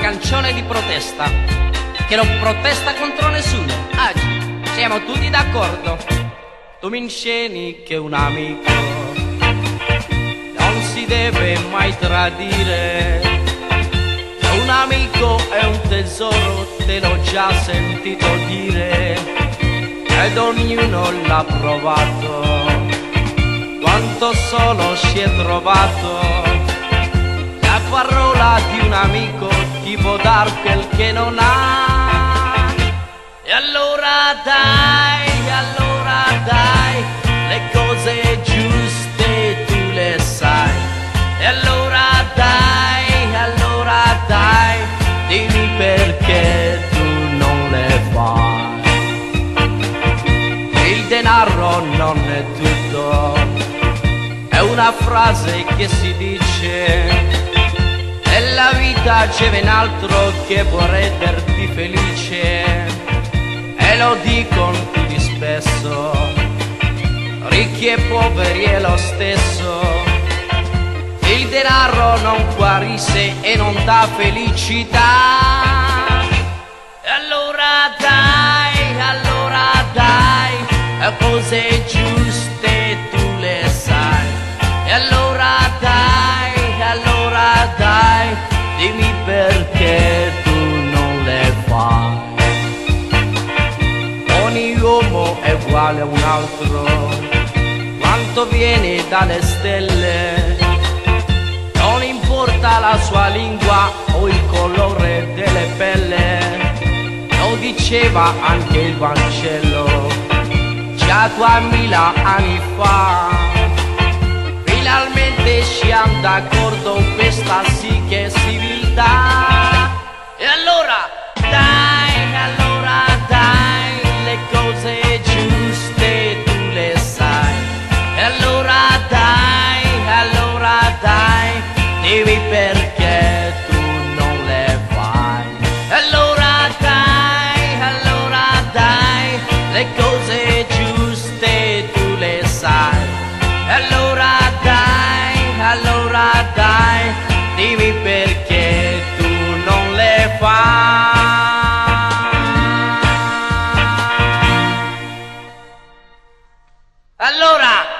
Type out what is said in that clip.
canzone di protesta che non protesta contro nessuno. Oggi siamo tutti d'accordo. Tu mi insegni che un amico non si deve mai tradire. Un amico è un tesoro, te l'ho già sentito dire, ed ognuno l'ha provato. Quanto solo si è trovato. La parola di un amico ti può dar quel che non ha. E allora dai, le cose giuste tu le sai. E allora dai, dimmi perché tu non le fai. Il denaro non è tutto, è una frase che si dice. Nella vita c'è ben altro che può renderti felice, e lo dicono tutti spesso, ricchi e poveri è lo stesso. Il denaro non guarisce e non dà felicità. E allora dai, le cose giuste tu le sai. E allora dai, dimmi perché tu non le fai. Ogni uomo è uguale a un altro, quanto viene dalle stelle. Non importa la sua lingua o il colore delle pelle, lo diceva anche il Vangelo già 2000 anni fa. Finalmente siamo d'accordo, questa sì che è civiltà. E allora dai, le cose giuste tu le sai. E allora dai, dimmi perché tu non le fai. E allora dai, le cose giuste tu le sai. E allora dai, dimmi perché tu non le fai. Allora